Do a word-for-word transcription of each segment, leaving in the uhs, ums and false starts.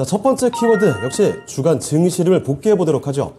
자, 첫 번째 키워드 역시 주간 증시를 복귀해 보도록 하죠.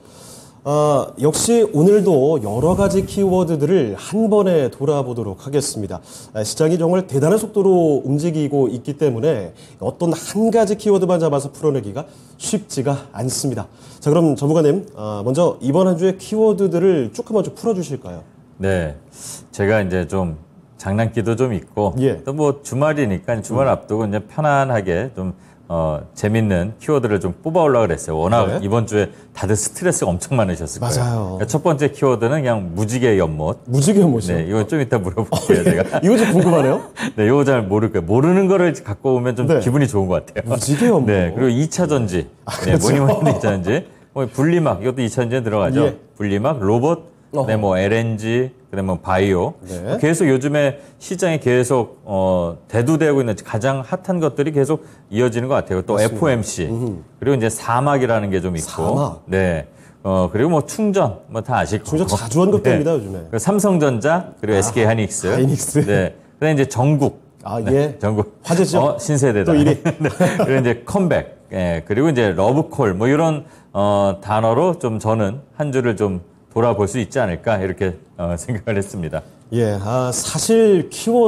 아, 역시 오늘도 여러 가지 키워드들을 한 번에 돌아보도록 하겠습니다. 아, 시장이 정말 대단한 속도로 움직이고 있기 때문에 어떤 한 가지 키워드만 잡아서 풀어내기가 쉽지가 않습니다. 자, 그럼 전문가님, 아, 먼저 이번 한 주의 키워드들을 쭉 한번 좀 풀어주실까요? 네, 제가 이제 좀 장난기도 좀 있고 예. 또 뭐 주말이니까 주말 음. 앞두고 이제 편안하게 좀 어, 재밌는 키워드를 좀 뽑아오려고 그랬어요. 워낙 네. 이번 주에 다들 스트레스가 엄청 많으셨을 거예요. 맞아요. 그러니까 첫 번째 키워드는 그냥 무지개 연못. 무지개 연못이요? 네, 이건 좀 이따 물어볼게요, 어, 예. 제가. 이거 좀 궁금하네요. 네, 이거 잘 모를 거예요. 모르는 거를 갖고 오면 좀 네. 기분이 좋은 것 같아요. 무지개 연못. 네, 그리고 이 차 전지. 아, 네, 그렇죠. 뭐니 뭐니 해도 이 차 전지. 뭐 분리막, 이것도 이 차 전지에 들어가죠. 예. 분리막, 로봇, 그다음에 뭐 엘엔지, 그다음에 뭐 바이오. 네. 계속 요즘에 시장에 계속 어, 대두되고 있는 가장 핫한 것들이 계속 이어지는 것 같아요. 또 맞습니다. 에프오엠씨. 음흠. 그리고 이제 사막이라는 게 좀 있고. 사막. 네. 어, 그리고 뭐 충전, 뭐 다 아실 거고. 충전 자주 언급됩니다, 요즘에. 그리고 삼성전자, 그리고 에스케이 하이닉스. 하이닉스. 네. 그다음에 이제 전국. 아, 네, 예. 전국. 화제죠? 어, 신세대다. 또 일 위. 네. 그리고 이제 컴백. 예. 그리고 이제 러브콜. 뭐 이런, 어, 단어로 좀 저는 한 주를 좀 돌아볼 수 있지 않을까. 이렇게, 어, 생각을 했습니다. 예, 아, 사실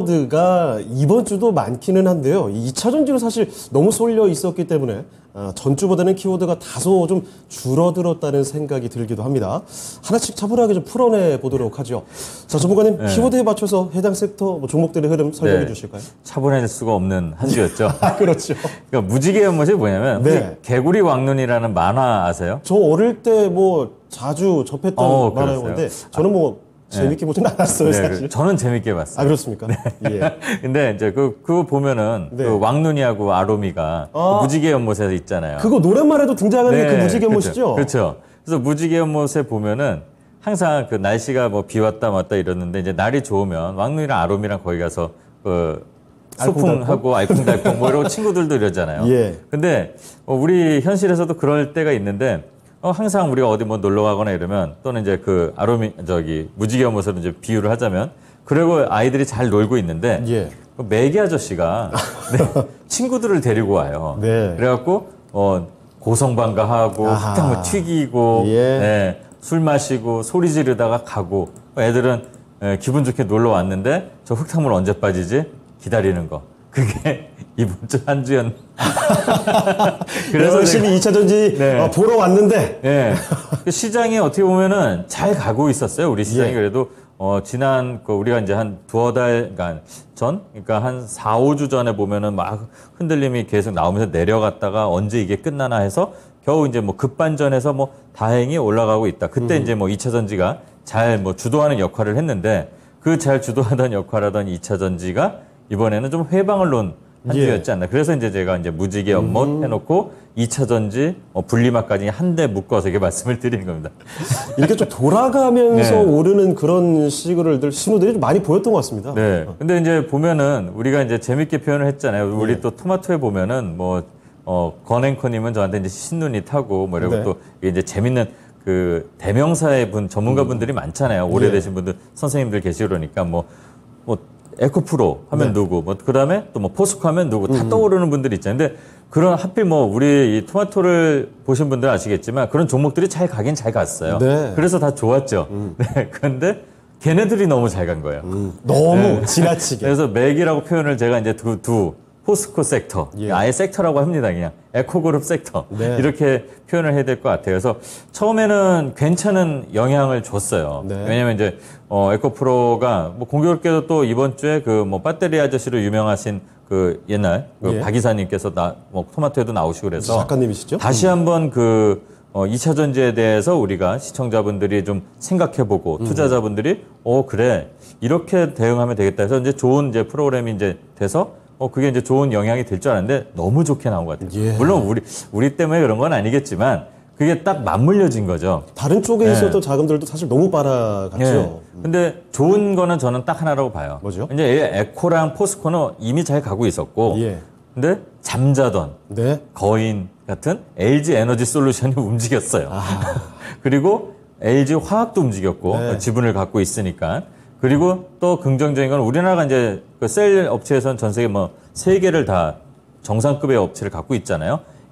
키워드가 이번 주도 많기는 한데요. 이 차 전지로 사실 너무 쏠려 있었기 때문에 아, 전주보다는 키워드가 다소 좀 줄어들었다는 생각이 들기도 합니다. 하나씩 차분하게 좀 풀어내 보도록 하죠. 자, 전문가님, 네. 키워드에 맞춰서 해당 섹터 뭐 종목들의 흐름 설명해 네. 주실까요? 차분해질 수가 없는 한 주였죠. 아, 그렇죠. 그러니까 무지개 연못이 뭐냐면 네. 혹시 개구리 왕눈이라는 만화 아세요? 저 어릴 때 뭐 자주 접했던 어, 만화 영화인데 저는 뭐 재밌게 보진 않았어요, 네, 사실. 그- 저는 재밌게 봤어요. 아, 그렇습니까? 예. 근데 이제 그, 그거 보면은 네. 그 왕눈이하고 아로미가 아. 그 무지개 연못에 있잖아요. 그거 노래만 해도 등장하는 게 그 무지개 연못이죠? 그렇죠. 그렇죠. 그래서 무지개 연못에 보면은 항상 그 날씨가 뭐 비 왔다 왔다 이러는데 이제 날이 좋으면 왕눈이랑 아롬이랑 거기 가서 그 소풍하고 알콩달콩 뭐 이러고 친구들도 이러잖아요. 예. 근데 어, 우리 현실에서도 그럴 때가 있는데 어, 항상 우리가 어디 뭐 놀러 가거나 이러면 또는 이제 그 아로미 저기 무지개 연못으로 이제 비유를 하자면 그리고 아이들이 잘 놀고 있는데 예. 그 매기 아저씨가 네, 친구들을 데리고 와요. 네. 그래갖고 어, 고성방가하고 아하. 흑당 뭐 튀기고 예. 네, 술 마시고 소리 지르다가 가고 애들은 예, 기분 좋게 놀러 왔는데 저 흙탕물 언제 빠지지? 기다리는 거. 그게 이번 주 한 주였. 그래서 열심히 이 차 전지 네. 어, 보러 왔는데 예. 그 시장이 어떻게 보면은 잘 가고 있었어요. 우리 시장이 예. 그래도 어 지난 그 우리가 이제 한 두어 달 그러니까 전 그러니까 한 사, 오 주 전에 보면은 막 흔들림이 계속 나오면서 내려갔다가 언제 이게 끝나나 해서 겨우 이제 뭐 급반전해서 뭐 다행히 올라가고 있다. 그때 음. 이제 뭐 이 차 전지가 잘 뭐 주도하는 역할을 했는데 그 잘 주도하던 역할하던 이 차 전지가 이번에는 좀 회방을 놓은 한 예. 주였지 않나. 그래서 이제 제가 이제 무지개 연못 음. 해놓고 이 차 전지, 어, 분리막까지 한 대 묶어서 이렇게 말씀을 드리는 겁니다. 이렇게 좀 돌아가면서 네. 오르는 그런 시그널들, 신호들이 좀 많이 보였던 것 같습니다. 네. 근데 이제 보면은 우리가 이제 재밌게 표현을 했잖아요. 우리 예. 또 토마토에 보면은 뭐, 어, 건앵커님은 저한테 이제 신눈이 타고 뭐 이러고 네. 또 이게 이제 재밌는 그 대명사의 분, 전문가분들이 음. 많잖아요. 오래되신 예. 분들, 선생님들 계시고 그러니까 뭐, 뭐, 에코프로 하면 네. 누구, 뭐, 그 다음에 또 뭐 포스코 하면 누구, 다 음. 떠오르는 분들이 있잖아요. 근데 그런 하필 뭐, 우리 이 토마토를 보신 분들 아시겠지만 그런 종목들이 잘 가긴 잘 갔어요. 네. 그래서 다 좋았죠. 음. 네. 그런데 걔네들이 너무 잘 간 거예요. 음, 너무 네. 지나치게. 그래서 맥이라고 표현을 제가 이제 두, 두 포스코 섹터, 예. 아예 섹터라고 합니다. 그냥 에코그룹 섹터 네. 이렇게 표현을 해야 될 것 같아요. 그래서 처음에는 괜찮은 영향을 줬어요. 네. 왜냐하면 이제 어, 에코프로가 뭐 공교롭게도 또 이번 주에 그 뭐 배터리 아저씨로 유명하신 그 옛날 그 예. 박 이사님께서 나 뭐 토마토에도 나오시고 그래서 작가님이시죠? 다시 한번 그 어, 이 차 전지에 대해서 우리가 시청자분들이 좀 생각해보고 음. 투자자분들이 어 그래 이렇게 대응하면 되겠다 해서 이제 좋은 이제 프로그램이 이제 돼서 어 그게 이제 좋은 영향이 될 줄 알았는데 너무 좋게 나온 것 같아요. 예. 물론 우리 우리 때문에 그런 건 아니겠지만 그게 딱 맞물려진 거죠. 다른 쪽에 네. 있었던 자금들도 사실 너무 빨아갔죠. 예. 근데 좋은 거는 저는 딱 하나라고 봐요. 뭐죠? 이제 에코랑 포스코는 이미 잘 가고 있었고, 예. 근데 잠자던 네. 거인 같은 엘지 에너지 솔루션이 움직였어요. 아. 그리고 엘지 화학도 움직였고 네. 지분을 갖고 있으니까. 그리고 또 긍정적인 건 우리나라가 이제 그 셀 업체에서는 전 세계 뭐 세 개를 다 정상급의 업체를 갖고 있잖아요.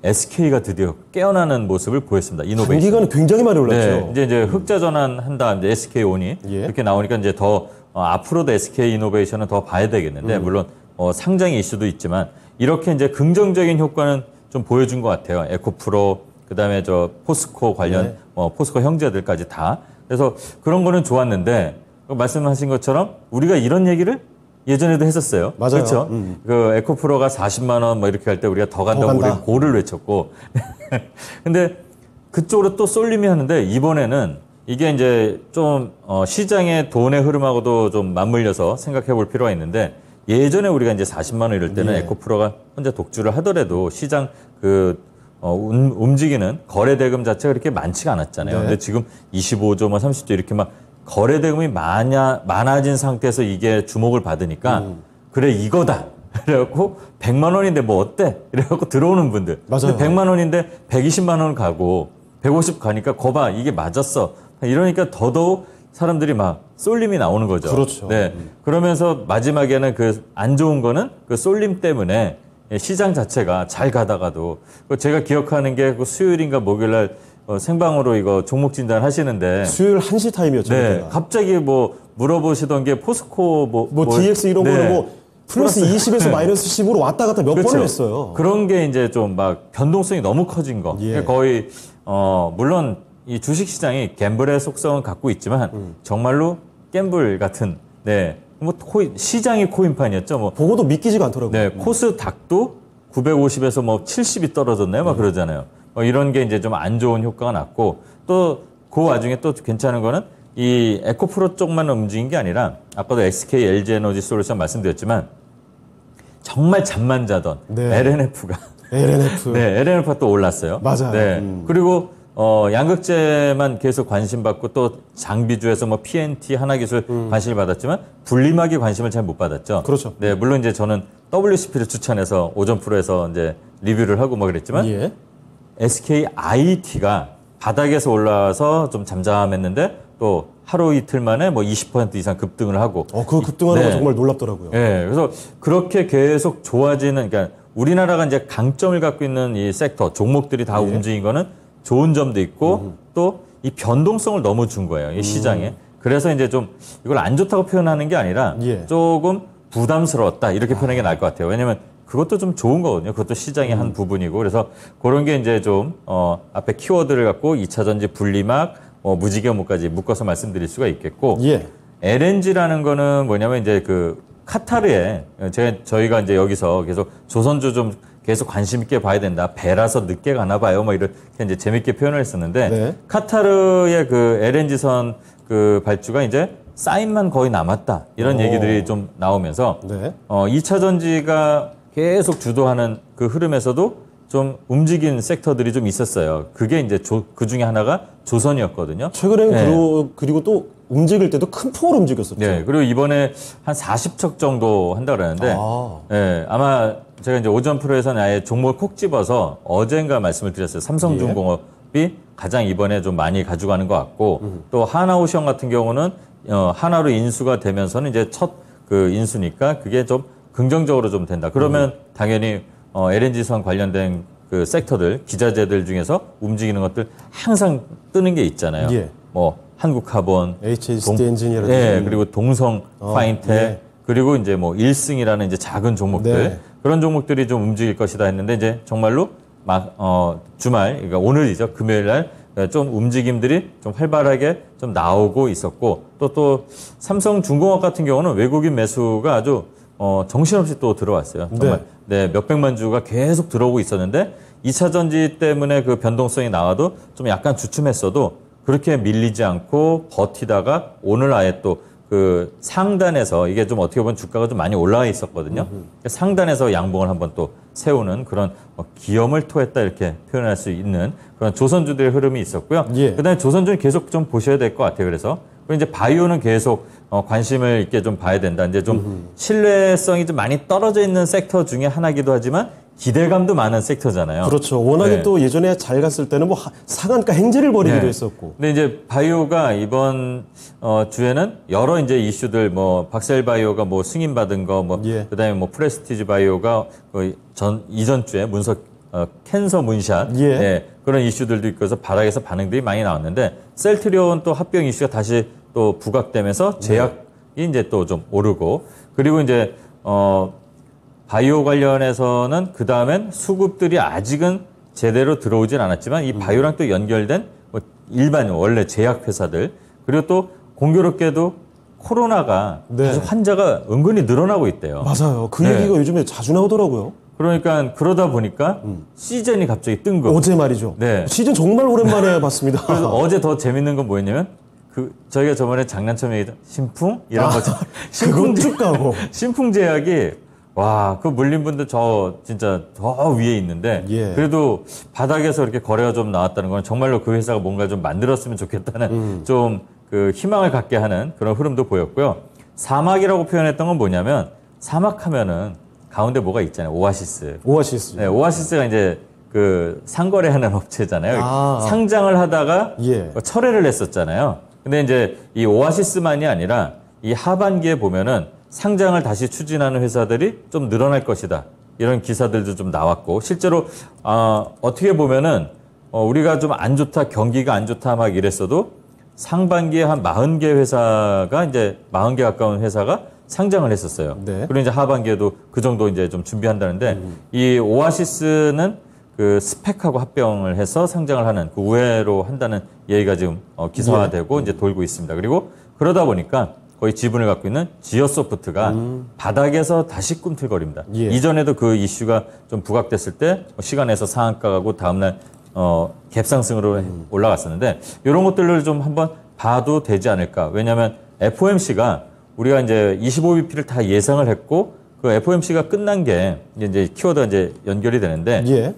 에스케이가 드디어 깨어나는 모습을 보였습니다. 이노베이션. 단기간에 굉장히 많이 올랐죠. 네, 이제 이제 흑자 전환한다. 이제 에스케이온이 예. 이렇게 나오니까 이제 더 어, 앞으로도 에스케이 이노베이션은 더 봐야 되겠는데 음. 물론 어, 상장의 이슈도 있지만 이렇게 이제 긍정적인 효과는 좀 보여준 것 같아요. 에코프로 그다음에 저 포스코 관련 네. 어, 포스코 형제들까지 다. 그래서 그런 거는 좋았는데 말씀하신 것처럼 우리가 이런 얘기를 예전에도 했었어요. 맞아요. 그렇죠. 음. 그 에코프로가 사십만 원 뭐 이렇게 할 때 우리가 더 간다고 간다. 우리 고를 외쳤고. 근데 그쪽으로 또 쏠림이 하는데 이번에는 이게 이제 좀 어, 시장의 돈의 흐름하고도 좀 맞물려서 생각해 볼 필요가 있는데 예전에 우리가 이제 사십만 원 이럴 때는 예. 에코프로가 혼자 독주를 하더라도 시장 그 어, 움, 움직이는 거래 대금 자체가 그렇게 많지가 않았잖아요. 네. 근데 지금 이십오조, 뭐 삼십조 이렇게 막 거래 대금이 많아, 많아진 상태에서 이게 주목을 받으니까 음. 그래 이거다. 그래갖고 백만 원인데 뭐 어때? 이래갖고 들어오는 분들. 맞아요. 근데 백만 원인데 백이십만 원 가고 백오십 가니까 거봐 이게 맞았어. 이러니까 더더욱 사람들이 막 쏠림이 나오는 거죠. 그렇죠. 네. 그러면서 마지막에는 그 안 좋은 거는 그 쏠림 때문에 시장 자체가 잘 가다가도 제가 기억하는 게 그 수요일인가 목요일날 어, 생방으로 이거 종목 진단 하시는데 수요일 한 시 타임이었죠. 네, 그때가. 갑자기 뭐 물어보시던 게 포스코 뭐, 뭐 뭘- 디엑스 이런 네. 거는 뭐 플러스 이십에서 마이너스 십으로 왔다 갔다 몇 그렇죠. 번을 했어요. 그런 게 이제 좀 막 변동성이 너무 커진 거. 예. 그러니까 거의 어 물론 이 주식 시장이 갬블의 속성은 갖고 있지만 음. 정말로 갬블 같은 네. 뭐 코인 시장이 코인판이었죠. 뭐 보고도 믿기지가 않더라고요. 네, 코스닥도 구백오십에서 뭐 칠십이 떨어졌나요? 막 그러잖아요. 뭐 이런 게 이제 좀 안 좋은 효과가 났고 또 그 와중에 또 괜찮은 거는 이 에코프로 쪽만 움직인 게 아니라 아까도 에스케이 엘지에너지 솔루션 말씀드렸지만 정말 잠만 자던 네. 엘엔에프가 엘엔에프. 네, 엘엔에프가 또 올랐어요. 맞아요. 네. 음. 그리고 어, 양극재만 계속 관심 받고 또 장비주에서 뭐 피엔티 하나기술 관심을 받았지만 분리막이 관심을 잘 못 받았죠. 음. 그렇죠. 네, 물론 이제 저는 더블유씨피를 추천해서 오전 프로에서 이제 리뷰를 하고 뭐 그랬지만 예. 에스케이아이티가 바닥에서 올라와서 좀 잠잠했는데 또 하루 이틀 만에 뭐 이십 퍼센트 이상 급등을 하고 어, 그 급등하는 네. 거 정말 놀랍더라고요. 예, 그래서 그렇게 계속 좋아지는, 그러니까 우리나라가 이제 강점을 갖고 있는 이 섹터, 종목들이 다 예. 움직인 거는 좋은 점도 있고 또 이 변동성을 너무 준 거예요, 이 시장에. 그래서 이제 좀 이걸 안 좋다고 표현하는 게 아니라 예. 조금 부담스러웠다, 이렇게 표현하는 게 나을 것 같아요. 왜냐면 그것도 좀 좋은 거거든요. 그것도 시장의 음. 한 부분이고. 그래서 그런 게 이제 좀, 어, 앞에 키워드를 갖고 이 차 전지 분리막, 어, 무지개목까지 묶어서 말씀드릴 수가 있겠고. 예. 엘엔지라는 거는 뭐냐면 이제 그 카타르에 제 저희가 이제 여기서 계속 조선주 좀 계속 관심 있게 봐야 된다. 배라서 늦게 가나 봐요. 뭐 이렇게 이제 재밌게 표현을 했었는데 네. 카타르의 그 엘엔지선 그 발주가 이제 사인만 거의 남았다. 이런 오. 얘기들이 좀 나오면서 네. 어, 이 차 전지가 계속 주도하는 그 흐름에서도 좀 움직인 섹터들이 좀 있었어요. 그게 이제 조, 그 중에 하나가 조선이었거든요. 최근에는 네. 그러, 그리고 또 움직일 때도 큰 폭으로 움직였었죠. 네, 그리고 이번에 한 사십 척 정도 한다 그러는데, 아. 네, 아마 제가 이제 오전 프로에서는 아예 종목을 콕 집어서 어젠가 말씀을 드렸어요. 삼성중공업이 가장 이번에 좀 많이 가져가는 것 같고, 음. 또 하나오션 같은 경우는 어, 하나로 인수가 되면서는 이제 첫 그 인수니까 그게 좀 긍정적으로 좀 된다. 그러면 음. 당연히 어, 엘엔지선 관련된 그 섹터들, 기자재들 중에서 움직이는 것들 항상 뜨는 게 있잖아요. 예. 뭐 한국카본, 에이치에스디 엔지니어라든지. 예, 그리고 동성 어, 파인텍, 예. 그리고 이제 뭐 일승이라는 이제 작은 종목들 네. 그런 종목들이 좀 움직일 것이다 했는데 이제 정말로 막 어, 주말, 그러니까 오늘이죠, 금요일 날 좀 움직임들이 좀 활발하게 좀 나오고 있었고 또 또 삼성중공업 같은 경우는 외국인 매수가 아주 어, 정신없이 또 들어왔어요. 정말 네, 몇백만 주가 계속 들어오고 있었는데 이 차 전지 때문에 그 변동성이 나와도 좀 약간 주춤했어도 그렇게 밀리지 않고 버티다가 오늘 아예 또 그 상단에서 이게 좀 어떻게 보면 주가가 좀 많이 올라와 있었거든요. 그러니까 상단에서 양봉을 한번 또 세우는 그런 뭐 기염을 토했다 이렇게 표현할 수 있는 그런 조선주들의 흐름이 있었고요. 예. 그다음에 조선주는 계속 좀 보셔야 될 것 같아요. 그래서 그리고 이제 바이오는 계속 어, 관심을 있게 좀 봐야 된다. 이제 좀 신뢰성이 좀 많이 떨어져 있는 섹터 중에 하나기도 하지만 기대감도 많은 섹터잖아요. 그렇죠. 워낙에 네. 또 예전에 잘 갔을 때는 뭐 하- 상한가 행진을 벌이기도 네. 했었고. 근데 이제 바이오가 이번 어, 주에는 여러 이제 이슈들 뭐 박셀 바이오가 뭐 승인 받은 거 뭐 예. 그다음에 뭐 프레스티지 바이오가 그 전 이전 주에 문서 어, 캔서 문샷 예. 네, 그런 이슈들도 있고 해서 바닥에서 반응들이 많이 나왔는데 셀트리온 또 합병 이슈가 다시 또 부각되면서 제약이 네. 이제 또 좀 오르고 그리고 이제 어 바이오 관련해서는 그 다음엔 수급들이 아직은 제대로 들어오진 않았지만 이 바이오랑 또 연결된 뭐 일반 원래 제약 회사들 그리고 또 공교롭게도 코로나가 네. 다시 환자가 은근히 늘어나고 있대요. 맞아요. 그 네. 얘기가 요즘에 자주 나오더라고요. 그러니까 그러다 보니까 음. 시즌이 갑자기 뜬 거. 어제 말이죠. 네. 시즌 정말 오랜만에 봤습니다. 그래서 어제 더 재밌는 건 뭐였냐면 그 저희가 저번에 장난처럼 얘기했던 신풍 이런 아, 거죠. 신풍 쭉 가고. 신풍 제약이 와, 그 물린 분들 저 진짜 더 위에 있는데 예. 그래도 바닥에서 이렇게 거래가 좀 나왔다는 건 정말로 그 회사가 뭔가 좀 만들었으면 좋겠다는 음. 좀 그 희망을 갖게 하는 그런 흐름도 보였고요. 사막이라고 표현했던 건 뭐냐면 사막하면은 가운데 뭐가 있잖아요. 오아시스. 오아시스. 네, 오아시스가 이제 그 상거래하는 업체잖아요. 아. 상장을 하다가 예. 철회를 했었잖아요. 근데 이제 이 오아시스만이 아니라 이 하반기에 보면은 상장을 다시 추진하는 회사들이 좀 늘어날 것이다. 이런 기사들도 좀 나왔고 실제로 어, 어떻게 보면은 어, 우리가 좀 안 좋다, 경기가 안 좋다 막 이랬어도 상반기에 한 사십 개 회사가 이제 사십 개 가까운 회사가 상장을 했었어요. 네. 그리고 이제 하반기에도 그 정도 이제 좀 준비한다는데 음. 이 오아시스는 그 스펙하고 합병을 해서 상장을 하는 그 우회로 한다는 얘기가 지금 어, 기사화되고 네. 이제 돌고 있습니다. 그리고 그러다 보니까 거의 지분을 갖고 있는 지어소프트가 음. 바닥에서 다시 꿈틀거립니다. 예. 이전에도 그 이슈가 좀 부각됐을 때 시간에서 상한가 가고 다음날 어, 갭상승으로 음. 올라갔었는데 이런 것들을 좀 한번 봐도 되지 않을까. 왜냐하면 에프오엠씨가 우리가 이제 이십오 비피를 다 예상을 했고 그 에프오엠씨가 끝난 게 이제 키워드가 이제 연결이 되는데 예.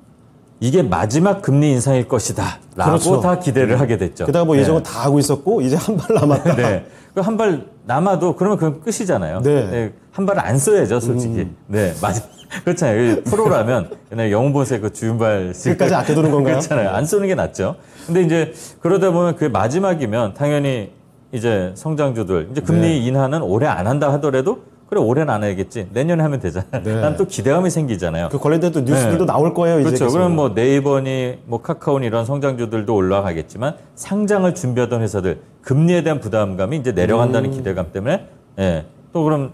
이게 마지막 금리 인상일 것이다. 라고 그렇죠. 다 기대를 음. 하게 됐죠. 게다가 뭐 예정은 네. 다 하고 있었고 이제 한 발 남았다. 네. 그 한 발 남아도 그러면 그건 끝이잖아요. 네. 네. 한 발을 안 써야죠, 솔직히. 음. 네. 맞아. 그렇잖아요. 프로라면 옛날 영웅본색 그 주윤발 끝까지 아껴두는 건가요? 그렇잖아요. 안 쓰는 게 낫죠. 근데 이제 그러다 보면 그게 마지막이면 당연히 이제 성장주들 이제 금리 네. 인하는 올해 안 한다 하더라도 그래 올해는 안 해야겠지 내년에 하면 되잖아요. 네. 난 또 기대감이 생기잖아요. 그 관련된 또 뉴스들도 네. 나올 거예요. 그렇죠. 이제 그럼 뭐 네이버니 뭐 카카오니 이런 성장주들도 올라가겠지만 상장을 준비하던 회사들 금리에 대한 부담감이 이제 내려간다는 음. 기대감 때문에 예. 또 그럼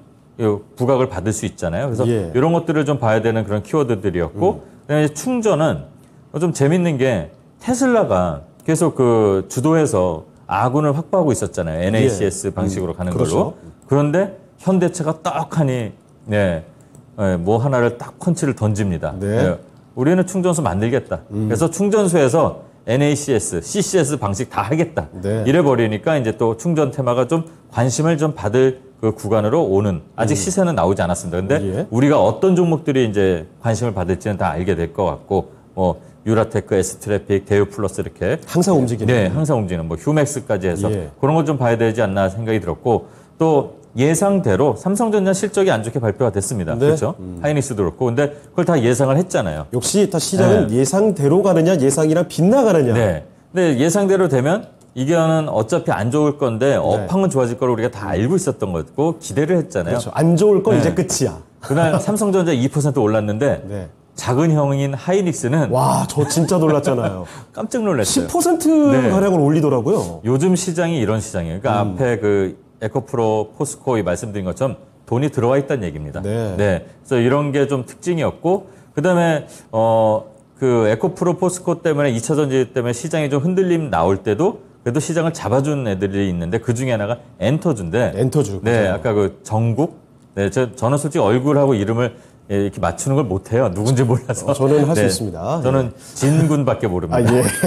부각을 받을 수 있잖아요. 그래서 예. 이런 것들을 좀 봐야 되는 그런 키워드들이었고 음. 그다음에 충전은 좀 재밌는 게 테슬라가 계속 그 주도해서 아군을 확보하고 있었잖아요. 엔에이씨에스 예. 방식으로 음. 가는 그렇죠. 걸로. 그런데 현대차가 떡하니 네, 네, 뭐 하나를 딱 펀치를 던집니다. 네. 네, 우리는 충전소 만들겠다. 음. 그래서 충전소에서 엔에이씨에스, 씨씨에스 방식 다 하겠다. 네. 이래 버리니까 이제 또 충전 테마가 좀 관심을 좀 받을 그 구간으로 오는 아직 음. 시세는 나오지 않았습니다. 근데 예. 우리가 어떤 종목들이 이제 관심을 받을지는 다 알게 될 것 같고 뭐 유라테크, 에스트래픽, 대우플러스 이렇게 항상 움직이는 네, 항상 움직이는 뭐 휴맥스까지 해서 예. 그런 걸 좀 봐야 되지 않나 생각이 들었고 또 예상대로 삼성전자 실적이 안 좋게 발표가 됐습니다. 네. 그렇죠? 음. 하이닉스도 그렇고. 근데 그걸 다 예상을 했잖아요. 역시 다 시장은 네. 예상대로 가느냐, 예상이랑 빗나가느냐. 네. 근데 예상대로 되면 이거는 어차피 안 좋을 건데 네. 업황은 좋아질 걸 우리가 다 알고 있었던 거고 기대를 했잖아요. 그렇죠. 안 좋을 건 네. 이제 끝이야. 그날 삼성전자 이 퍼센트 올랐는데 네. 작은 형인 하이닉스는 와, 저 진짜 놀랐잖아요. 깜짝 놀랐어요. 십 퍼센트 네. 가량을 올리더라고요. 요즘 시장이 이런 시장이에요. 그러니까 음. 앞에 그 에코프로, 포스코 말씀드린 것처럼 돈이 들어와 있다는 얘기입니다. 네. 네. 그래서 이런 게 좀 특징이었고, 그 다음에, 어, 그 에코프로, 포스코 때문에 이 차 전지 때문에 시장이 좀 흔들림 나올 때도 그래도 시장을 잡아준 애들이 있는데 그 중에 하나가 엔터주인데. 엔터주. 네. 그렇죠. 아까 그 정국. 네. 저, 저는 솔직히 얼굴하고 이름을 이렇게 맞추는 걸 못해요. 누군지 몰라서. 어, 저는 할 수 네. 있습니다. 저는 예. 진군밖에 모릅니다. 아,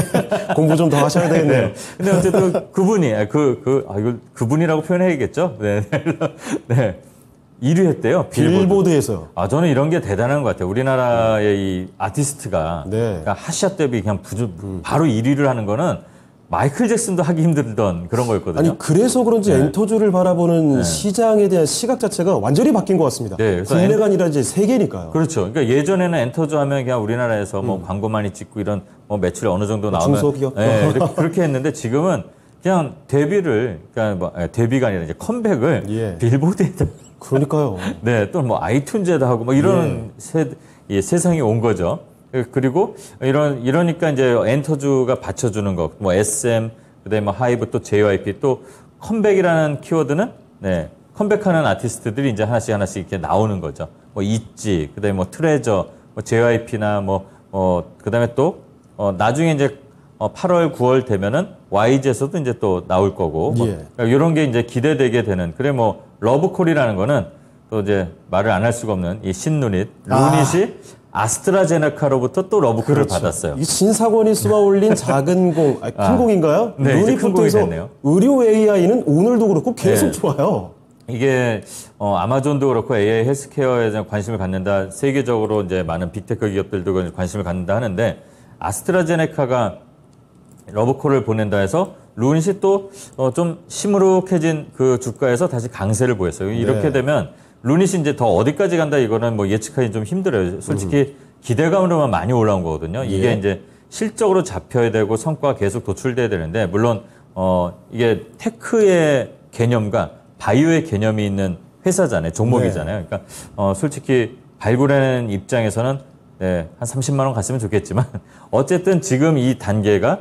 예. 공부 좀 더 하셔야 되겠네요. 네. 근데 어쨌든 그분이, 그, 그, 아, 이거 그분이라고 표현해야겠죠? 네. 네. 일 위 했대요. 빌보드. 빌보드에서요. 아, 저는 이런 게 대단한 것 같아요. 우리나라의 이 아티스트가. 네. 그러니까 하샷 대비 그냥 부주, 음. 바로 일 위를 하는 거는 마이클 잭슨도 하기 힘들던 그런 거였거든요. 아니 그래서 그런지 네. 엔터주를 바라보는 네. 시장에 대한 시각 자체가 완전히 바뀐 것 같습니다. 네, 국내가 아니라 이제 세계니까요. 그렇죠. 그러니까 예전에는 엔터주 하면 그냥 우리나라에서 음. 뭐 광고 많이 찍고 이런 뭐 매출이 어느 정도 나오면 중소기업 네, 그렇게 했는데 지금은 그냥 데뷔를 그러니까 뭐 데뷔가 아니라 이제 컴백을 예. 빌보드에다 그러니까요. 네, 또 뭐 아이튠즈에다 하고 뭐 이런 예. 세, 예, 세상이 온 거죠. 그리고 이런 이러니까 이제 엔터주가 받쳐주는 거, 뭐 에스엠, 그다음에 뭐 하이브 또 제이와이피 또 컴백이라는 키워드는 네 컴백하는 아티스트들이 이제 하나씩 하나씩 이렇게 나오는 거죠. 뭐 있지, 그다음에 뭐 트레저, 뭐 제이와이피나 뭐 어 그다음에 또 어, 나중에 이제 어, 팔월, 구월 되면은 와이지에서도 이제 또 나올 거고 뭐 예. 그러니까 이런 게 이제 기대되게 되는. 그래 뭐 러브콜이라는 거는 또 이제 말을 안 할 수가 없는 이 신루닛, 루닛이 아. 아스트라제네카로부터 또 러브콜을 그렇죠. 받았어요. 이 신사권이 쏘아올린 작은 공, 아니, 큰 아. 공인가요? 네, 이제 큰 공이 됐네요. 의료 에이아이는 오늘도 그렇고 계속 네. 좋아요. 이게 어, 아마존도 그렇고 에이아이 헬스케어에 대한 관심을 갖는다. 세계적으로 이제 많은 빅테크 기업들도 관심을 갖는다 하는데 아스트라제네카가 러브콜을 보낸다 해서 루닛이 또 좀 어, 시무룩해진 그 주가에서 다시 강세를 보였어요. 이렇게 네. 되면 루닛이 이제 더 어디까지 간다 이거는 뭐 예측하기 좀 힘들어요. 솔직히 음. 기대감으로만 많이 올라온 거거든요. 이게 예. 이제 실적으로 잡혀야 되고 성과가 계속 도출돼야 되는데 물론 어 이게 테크의 개념과 바이오의 개념이 있는 회사잖아요. 종목이잖아요. 그러니까 어 솔직히 발굴하는 입장에서는 네, 한 삼십만 원 갔으면 좋겠지만 어쨌든 지금 이 단계가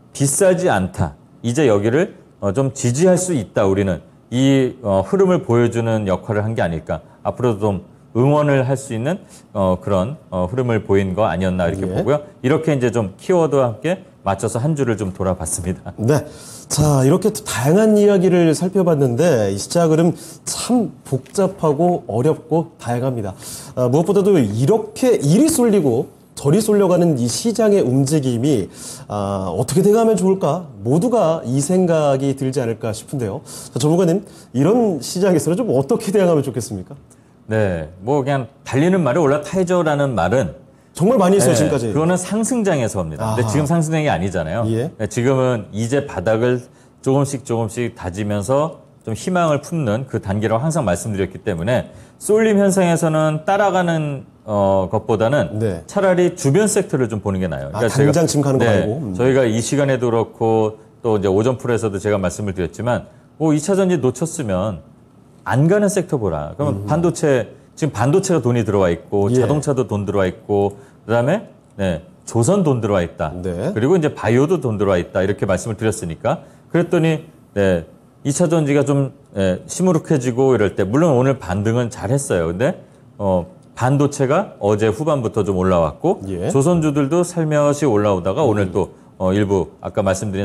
비싸지 않다. 이제 여기를 어 좀 지지할 수 있다. 우리는 이 어 흐름을 보여주는 역할을 한 게 아닐까. 앞으로도 좀 응원을 할 수 있는 어 그런 어 흐름을 보인 거 아니었나 이렇게 예. 보고요. 이렇게 이제 좀 키워드와 함께 맞춰서 한 주를 좀 돌아봤습니다. 네. 자, 이렇게 또 다양한 이야기를 살펴봤는데 이 시장 흐름 참 복잡하고 어렵고 다양합니다. 아, 무엇보다도 이렇게 이리 쏠리고 저리 쏠려가는 이 시장의 움직임이 아, 어떻게 돼가면 좋을까? 모두가 이 생각이 들지 않을까 싶은데요. 자, 전문가님, 이런 시장에서는 좀 어떻게 대응하면 좋겠습니까? 네, 뭐 그냥 달리는 말에 올라타야죠라는 말은 정말 많이 있어요, 네, 지금까지. 그거는 상승장에서 옵니다. 아하. 근데 지금 상승장이 아니잖아요. 예. 네, 지금은 이제 바닥을 조금씩 조금씩 다지면서 좀 희망을 품는 그 단계라고 항상 말씀드렸기 때문에 쏠림 현상에서는 따라가는 어, 것보다는 네. 차라리 주변 섹터를 좀 보는 게 나아요. 아, 당장 지금 가는 거 말고. 음. 저희가 이 시간에도 그렇고 또 이제 오전 풀에서도 제가 말씀을 드렸지만 뭐 이 차 전지 놓쳤으면 안 가는 섹터 보라. 그러면 음. 반도체 지금 반도체가 돈이 들어와 있고 예. 자동차도 돈 들어와 있고 그다음에 네, 조선 돈 들어와 있다. 네. 그리고 이제 바이오도 돈 들어와 있다. 이렇게 말씀을 드렸으니까 그랬더니 네, 이 차 전지가 좀 네, 시무룩해지고 이럴 때 물론 오늘 반등은 잘했어요. 근데 어, 반도체가 어제 후반부터 좀 올라왔고 예. 조선주들도 살며시 올라오다가 음. 오늘 또 어, 일부 아까 말씀드린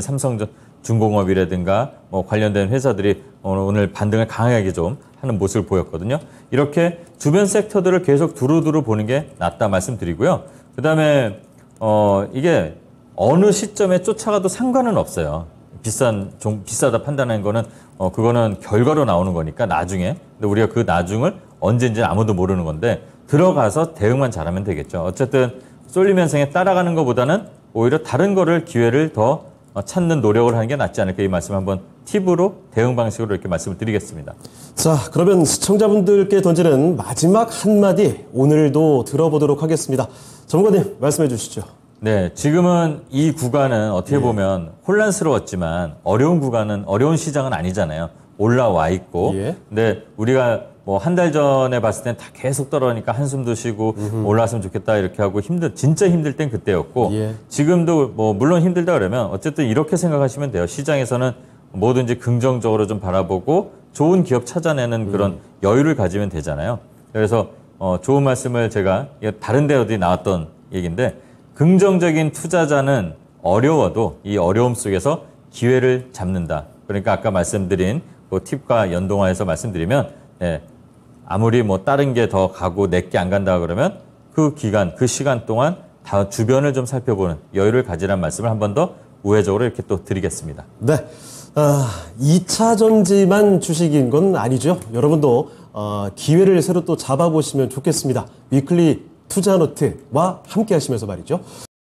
삼성중공업이라든가 뭐 관련된 회사들이 오늘 반등을 강하게 좀 하는 모습을 보였거든요. 이렇게 주변 섹터들을 계속 두루두루 보는 게 낫다 말씀드리고요. 그다음에 어, 이게 어느 시점에 쫓아가도 상관은 없어요. 비싼 좀 비싸다 판단하는 거는 어, 그거는 결과로 나오는 거니까 나중에. 근데 우리가 그 나중을 언제인지 아무도 모르는 건데 들어가서 대응만 잘하면 되겠죠. 어쨌든 쏠림 현상에 따라가는 것보다는 오히려 다른 거를 기회를 더 찾는 노력을 하는 게 낫지 않을까 이 말씀 한번 팁으로 대응 방식으로 이렇게 말씀을 드리겠습니다. 자, 그러면 시청자분들께 던지는 마지막 한마디 오늘도 들어보도록 하겠습니다. 전문가님 말씀해 주시죠. 네, 지금은 이 구간은 어떻게 예. 보면 혼란스러웠지만 어려운 구간은 어려운 시장은 아니잖아요. 올라와 있고. 예. 근데 우리가 뭐 한 달 전에 봤을 땐 다 계속 떨어지니까 한숨도 쉬고 음흠. 올라왔으면 좋겠다 이렇게 하고 힘들 진짜 힘들 땐 그때였고 예. 지금도 뭐 물론 힘들다 그러면 어쨌든 이렇게 생각하시면 돼요. 시장에서는 뭐든지 긍정적으로 좀 바라보고 좋은 기업 찾아내는 그런 음. 여유를 가지면 되잖아요. 그래서 어 좋은 말씀을 제가 다른 데 어디 나왔던 얘기인데 긍정적인 투자자는 어려워도 이 어려움 속에서 기회를 잡는다. 그러니까 아까 말씀드린 그 팁과 연동화해서 말씀드리면 예, 아무리 뭐 다른 게 더 가고 내게 안 간다 그러면 그 기간, 그 시간 동안 다 주변을 좀 살펴보는 여유를 가지라는 말씀을 한 번 더 우회적으로 이렇게 또 드리겠습니다. 네. 아, 이 차 전지만 주식인 건 아니죠. 여러분도 어, 기회를 새로 또 잡아보시면 좋겠습니다. 위클리 투자노트와 함께 하시면서 말이죠.